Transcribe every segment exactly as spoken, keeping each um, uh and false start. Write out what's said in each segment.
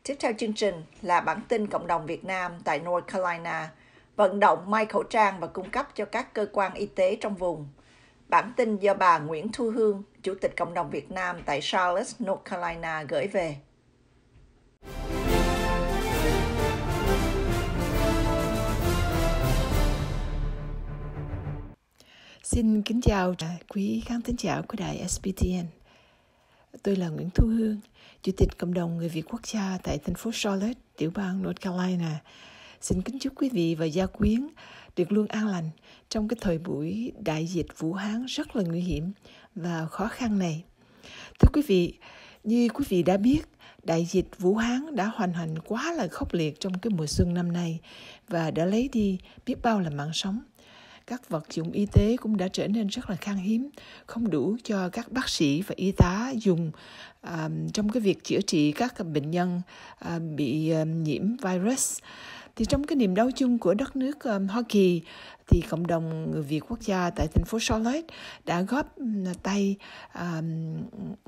Tiếp theo chương trình là bản tin cộng đồng Việt Nam tại North Carolina vận động may khẩu trang và cung cấp cho các cơ quan y tế trong vùng. Bản tin do bà Nguyễn Thu Hương, Chủ tịch Cộng đồng Việt Nam tại Charlotte, North Carolina gửi về. Xin kính chào quý khán thính giả của đài ét bê tê en. Tôi là Nguyễn Thu Hương, Chủ tịch Cộng đồng Người Việt Quốc gia tại thành phố Charlotte, tiểu bang North Carolina. Xin kính chúc quý vị và gia quyến được luôn an lành trong cái thời buổi đại dịch Vũ Hán rất là nguy hiểm và khó khăn này. Thưa quý vị, như quý vị đã biết, đại dịch Vũ Hán đã hoành hành quá là khốc liệt trong cái mùa xuân năm nay và đã lấy đi biết bao là mạng sống. Các vật dụng y tế cũng đã trở nên rất là khan hiếm, không đủ cho các bác sĩ và y tá dùng uh, trong cái việc chữa trị các bệnh nhân uh, bị uh, nhiễm virus. Thì trong cái niềm đau chung của đất nước um, Hoa Kỳ, thì cộng đồng người Việt Quốc gia tại thành phố Charlotte đã góp tay, um,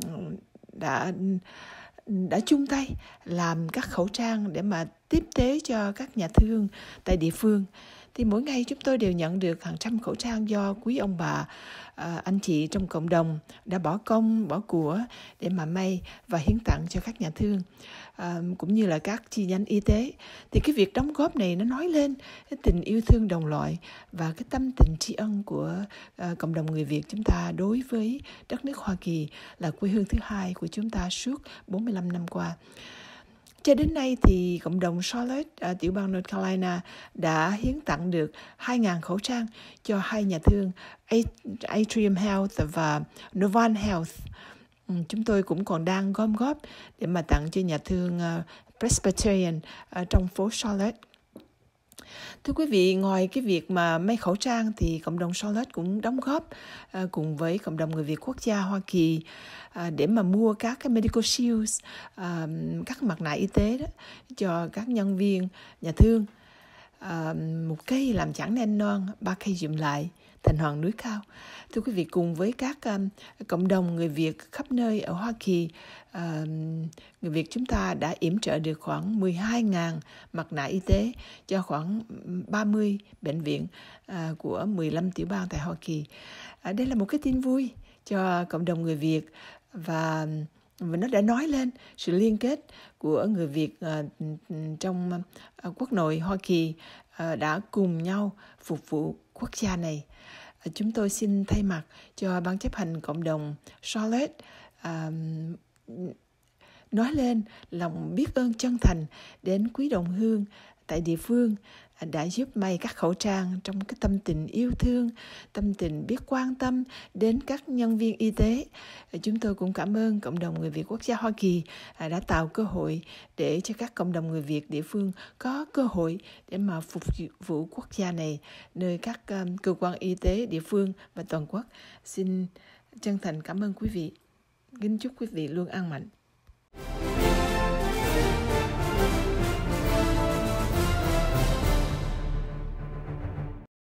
đã đã chung tay làm các khẩu trang để mà tiếp tế cho các nhà thương tại địa phương. Thì mỗi ngày chúng tôi đều nhận được hàng trăm khẩu trang do quý ông bà, à, anh chị trong cộng đồng đã bỏ công, bỏ của để mà may và hiến tặng cho các nhà thương, à, cũng như là các chi nhánh y tế. Thì cái việc đóng góp này nó nói lên cái tình yêu thương đồng loại và cái tâm tình tri ân của à, cộng đồng người Việt chúng ta đối với đất nước Hoa Kỳ là quê hương thứ hai của chúng ta suốt bốn mươi lăm năm qua. Cho đến nay thì cộng đồng Charlotte, uh, tiểu bang North Carolina đã hiến tặng được hai nghìn khẩu trang cho hai nhà thương Atrium Health và Novant Health. Um, chúng tôi cũng còn đang gom góp để mà tặng cho nhà thương uh, Presbyterian uh, trong phố Charlotte. Thưa quý vị, ngoài cái việc mà may khẩu trang thì cộng đồng Charlotte cũng đóng góp à, cùng với cộng đồng người Việt Quốc gia Hoa Kỳ à, để mà mua các cái medical shields, à, các mặt nạ y tế đó cho các nhân viên nhà thương. À, một cây làm chẳng nên non, ba cây dụm lại thành hoàng núi cao. Thưa quý vị, cùng với các um, cộng đồng người Việt khắp nơi ở Hoa Kỳ, uh, người Việt chúng ta đã yểm trợ được khoảng mười hai nghìn mặt nạ y tế cho khoảng ba mươi bệnh viện uh, của mười lăm tiểu bang tại Hoa Kỳ. Uh, đây là một cái tin vui cho cộng đồng người Việt và và nó đã nói lên sự liên kết của người Việt uh, trong uh, quốc nội Hoa Kỳ uh, đã cùng nhau phục vụ quốc gia này. Uh, chúng tôi xin thay mặt cho ban chấp hành cộng đồng Charlotte uh, nói lên lòng biết ơn chân thành đến quý đồng hương tại địa phương đã giúp may các khẩu trang trong cái tâm tình yêu thương, tâm tình biết quan tâm đến các nhân viên y tế. Chúng tôi cũng cảm ơn cộng đồng người Việt Quốc gia Hoa Kỳ đã tạo cơ hội để cho các cộng đồng người Việt địa phương có cơ hội để mà phục vụ quốc gia này, nơi các um, cơ quan y tế địa phương và toàn quốc. Xin chân thành cảm ơn quý vị. Kính chúc quý vị luôn an mạnh.